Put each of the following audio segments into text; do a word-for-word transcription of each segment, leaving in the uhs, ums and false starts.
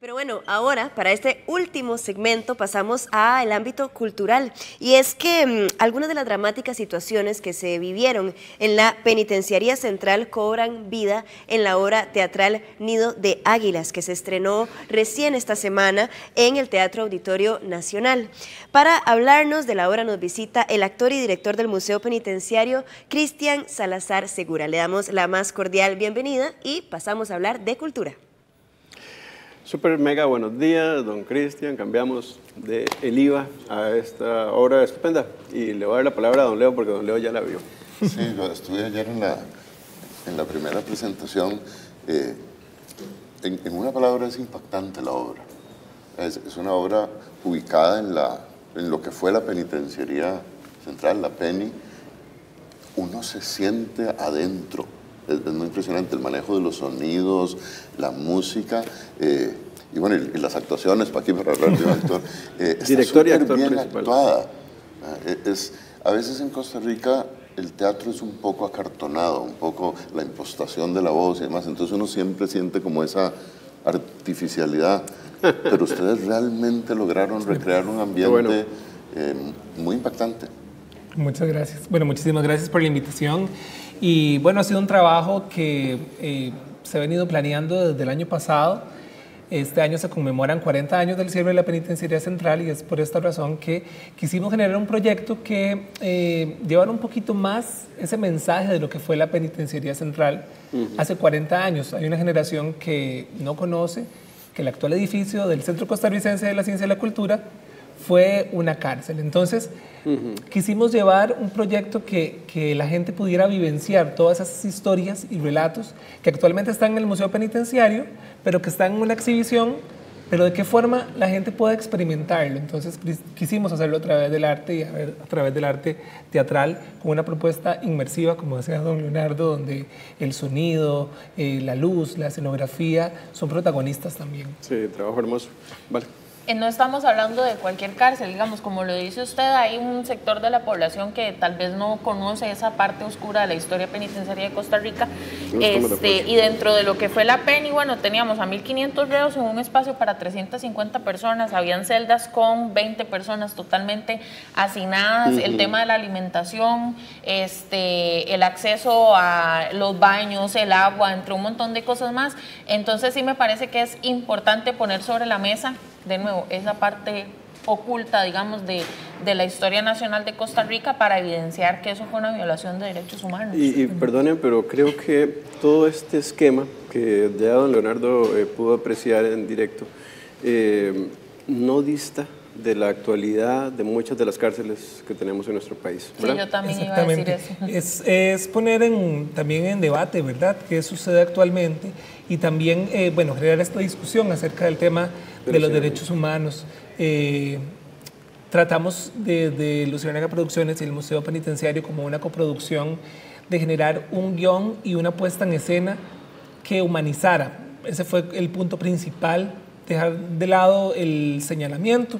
Pero bueno, ahora para este último segmento pasamos al ámbito cultural y es que mmm, algunas de las dramáticas situaciones que se vivieron en la Penitenciaría Central cobran vida en la obra teatral Nido de Águilas que se estrenó recién esta semana en el Teatro Auditorio Nacional. Para hablarnos de la obra nos visita el actor y director del Museo Penitenciario, Cristian Salazar Segura. Le damos la más cordial bienvenida y pasamos a hablar de cultura. Súper mega buenos días, don Cristian. Cambiamos de el I V A a esta obra estupenda y le voy a dar la palabra a don Leo porque don Leo ya la vio. Sí, lo estuve ayer en la, en la primera presentación. Eh, en, en una palabra, es impactante la obra. Es, es una obra ubicada en, la, en lo que fue la Penitenciaría Central, la Penny. Uno se siente adentro. Es, es muy impresionante el manejo de los sonidos, la música eh, y bueno, y, y las actuaciones, para aquí para hablar de un actor. Eh, Director y actor bien principal. Actuada. Eh, es, a veces en Costa Rica el teatro es un poco acartonado, un poco la impostación de la voz y demás, entonces uno siempre siente como esa artificialidad, pero ustedes realmente lograron recrear un ambiente bueno. eh, muy impactante. Muchas gracias. Bueno, muchísimas gracias por la invitación. Y bueno, ha sido un trabajo que eh, se ha venido planeando desde el año pasado. Este año se conmemoran cuarenta años del cierre de la Penitenciaría Central y es por esta razón que quisimos generar un proyecto que eh, llevara un poquito más ese mensaje de lo que fue la Penitenciaría Central uh-huh. hace cuarenta años. Hay una generación que no conoce que el actual edificio del Centro Costarricense de la Ciencia y la Cultura fue una cárcel. Entonces, uh-huh. quisimos llevar un proyecto que, que la gente pudiera vivenciar todas esas historias y relatos que actualmente están en el Museo Penitenciario, pero que están en una exhibición, pero de qué forma la gente puede experimentarlo. Entonces, quisimos hacerlo a través del arte y a, ver, a través del arte teatral, con una propuesta inmersiva, como decía don Leonardo, donde el sonido, eh, la luz, la escenografía son protagonistas también. Sí, trabajo hermoso. Vale. No estamos hablando de cualquier cárcel, digamos, como lo dice usted, hay un sector de la población que tal vez no conoce esa parte oscura de la historia penitenciaria de Costa Rica, este, y dentro de lo que fue la Penny, bueno, teníamos a mil quinientos reos en un espacio para trescientas cincuenta personas, habían celdas con veinte personas totalmente hacinadas, uh-huh. el tema de la alimentación, este, el acceso a los baños, el agua, entre un montón de cosas más. Entonces sí me parece que es importante poner sobre la mesa de nuevo, esa parte oculta, digamos, de, de la historia nacional de Costa Rica para evidenciar que eso fue una violación de derechos humanos. Y, y perdonen, pero creo que todo este esquema que ya don Leonardo eh, pudo apreciar en directo, eh, no dista de la actualidad de muchas de las cárceles que tenemos en nuestro país, ¿verdad? Sí, yo también iba a decir eso. Es, es poner en, también en debate, ¿verdad?, qué sucede actualmente y también, eh, bueno, generar esta discusión acerca del tema de los derechos humanos. Eh, tratamos de, de Luciérnaga Producciones y el Museo Penitenciario como una coproducción de generar un guión y una puesta en escena que humanizara. Ese fue el punto principal, dejar de lado el señalamiento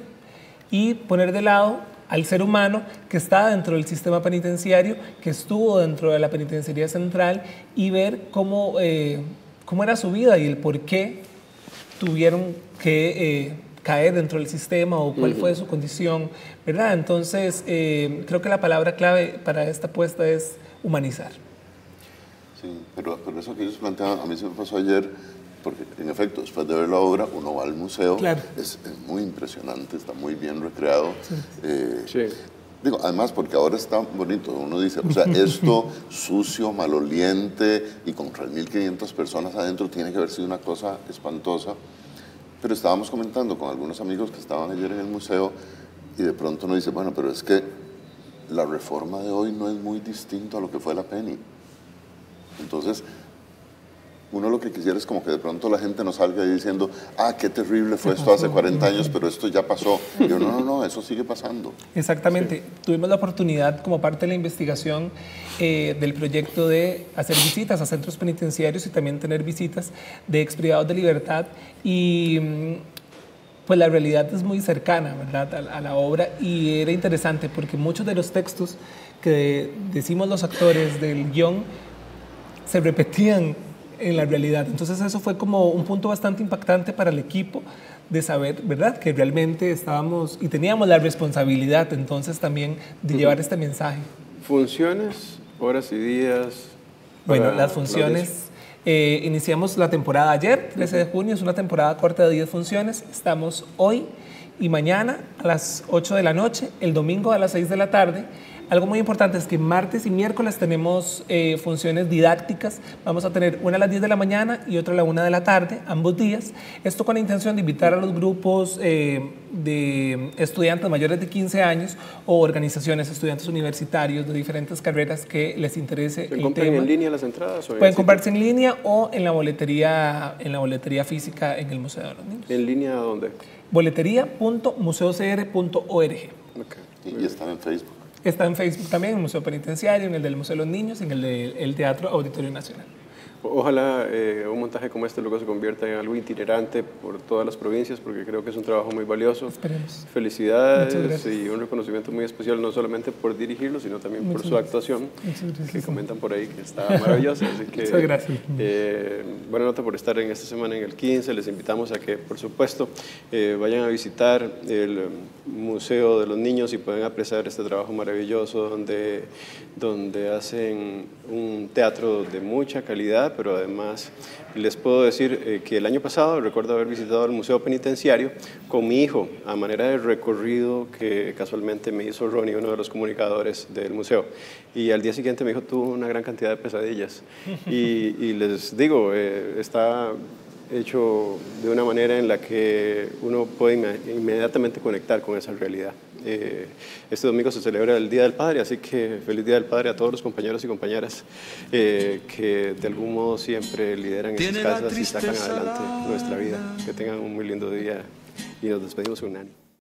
y poner de lado al ser humano que está dentro del sistema penitenciario, que estuvo dentro de la Penitenciaría Central y ver cómo, eh, cómo era su vida y el por qué tuvieron que eh, caer dentro del sistema o cuál uh-huh. fue su condición, ¿verdad? Entonces, eh, creo que la palabra clave para esta apuesta es humanizar. Sí, pero, pero eso que ellos planteaban, a mí se me pasó ayer, porque en efecto, después de ver la obra, uno va al museo, claro. es, es muy impresionante, está muy bien recreado. Sí. Eh, sí. Digo, además, porque ahora está bonito, uno dice, o sea, esto sucio, maloliente y con tres mil quinientas personas adentro tiene que haber sido una cosa espantosa. Pero estábamos comentando con algunos amigos que estaban ayer en el museo y de pronto uno dice, bueno, pero es que la reforma de hoy no es muy distinto a lo que fue la Penny. Entonces, uno lo que quisiera es como que de pronto la gente no salga ahí diciendo, ah, qué terrible fue esto hace cuarenta años, pero esto ya pasó. Y yo, no, no, no, eso sigue pasando. Exactamente. Sí. Tuvimos la oportunidad, como parte de la investigación eh, del proyecto, de hacer visitas a centros penitenciarios y también tener visitas de exprivados de libertad. Y pues la realidad es muy cercana, ¿verdad?, a, a la obra, y era interesante porque muchos de los textos que decimos los actores del guión se repetían en la realidad. Entonces eso fue como un punto bastante impactante para el equipo de saber, ¿verdad?, que realmente estábamos y teníamos la responsabilidad entonces también de uh-huh. llevar este mensaje. ¿Funciones, horas y días? Bueno, las funciones, eh, iniciamos la temporada ayer, trece de junio, es una temporada corta de diez funciones, estamos hoy y mañana a las ocho de la noche, el domingo a las seis de la tarde. Algo muy importante es que martes y miércoles tenemos eh, funciones didácticas. Vamos a tener una a las diez de la mañana y otra a la una de la tarde, ambos días. Esto con la intención de invitar a los grupos eh, de estudiantes mayores de quince años o organizaciones, estudiantes universitarios de diferentes carreras que les interese el tema. ¿Se compran en línea las entradas? Pueden comprarse en línea o en la boletería, en la boletería física en el Museo de los Niños. ¿En línea dónde? boletería punto museo c r punto org. Okay. Y están en Facebook. Está en Facebook también, en el Museo Penitenciario, en el del Museo de los Niños, en el del Teatro Auditorio Nacional. Ojalá eh, un montaje como este luego se convierta en algo itinerante por todas las provincias, porque creo que es un trabajo muy valioso. Esperemos. Felicidades y un reconocimiento muy especial, no solamente por dirigirlo, sino también Muchas por su gracias. actuación, que comentan por ahí que está maravillosa. Así que, Muchas gracias. Eh, buena nota por estar en esta semana en el quince. Les invitamos a que, por supuesto, eh, vayan a visitar el Museo de los Niños y pueden apreciar este trabajo maravilloso donde, donde hacen un teatro de mucha calidad, pero además les puedo decir eh, que el año pasado recuerdo haber visitado el Museo Penitenciario con mi hijo a manera de recorrido que casualmente me hizo Ronnie, uno de los comunicadores del museo, y al día siguiente mi hijo tuvo una gran cantidad de pesadillas y, y les digo, eh, está hecho de una manera en la que uno puede inmediatamente conectar con esa realidad. Eh, este domingo se celebra el Día del Padre, así que feliz Día del Padre a todos los compañeros y compañeras eh, que de algún modo siempre lideran estas casas y sacan adelante nuestra vida. Que tengan un muy lindo día y nos despedimos con un año.